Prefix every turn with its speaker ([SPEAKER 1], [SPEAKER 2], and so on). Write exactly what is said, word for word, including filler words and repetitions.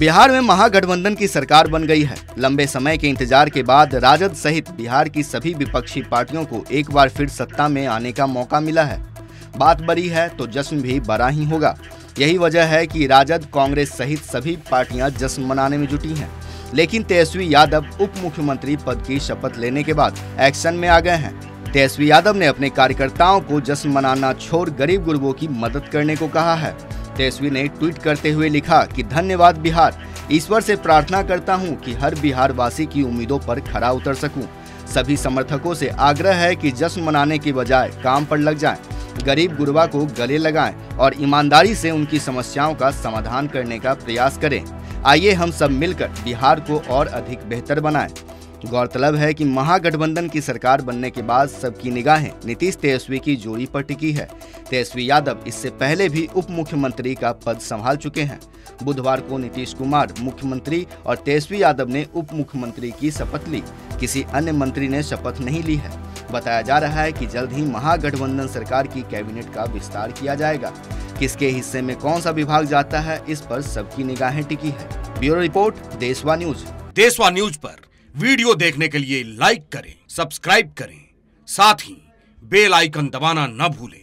[SPEAKER 1] बिहार में महागठबंधन की सरकार बन गई है। लंबे समय के इंतजार के बाद राजद सहित बिहार की सभी विपक्षी पार्टियों को एक बार फिर सत्ता में आने का मौका मिला है। बात बड़ी है तो जश्न भी बड़ा ही होगा। यही वजह है कि राजद, कांग्रेस सहित सभी पार्टियां जश्न मनाने में जुटी हैं। लेकिन तेजस्वी यादव उप मुख्यमंत्री पद की शपथ लेने के बाद एक्शन में आ गए हैं। तेजस्वी यादव ने अपने कार्यकर्ताओं को जश्न मनाना छोड़ गरीब गुरबों की मदद करने को कहा है। तेजस्वी ने ट्वीट करते हुए लिखा कि धन्यवाद बिहार, ईश्वर से प्रार्थना करता हूं कि हर बिहार वासी की उम्मीदों पर खरा उतर सकूं। सभी समर्थकों से आग्रह है कि जश्न मनाने के बजाय काम पर लग जाएं, गरीब गुरबा को गले लगाएं और ईमानदारी से उनकी समस्याओं का समाधान करने का प्रयास करें। आइए हम सब मिलकर बिहार को और अधिक बेहतर बनाएं। गौरतलब है कि महागठबंधन की सरकार बनने के बाद सबकी निगाहें नीतीश तेजस्वी की जोड़ी पर टिकी है। तेजस्वी यादव इससे पहले भी उप मुख्यमंत्री का पद संभाल चुके हैं। बुधवार को नीतीश कुमार मुख्यमंत्री और तेजस्वी यादव ने उप मुख्यमंत्री की शपथ ली। किसी अन्य मंत्री ने शपथ नहीं ली है। बताया जा रहा है कि जल्द ही महागठबंधन सरकार की कैबिनेट का विस्तार किया जाएगा। किसके हिस्से में कौन सा विभाग जाता है, इस पर सबकी निगाहें टिकी है। Bureau report, Deshwa news.
[SPEAKER 2] Deshwa news पर वीडियो देखने के लिए लाइक करें, सब्सक्राइब करें, साथ ही बेल आइकन दबाना न भूलें।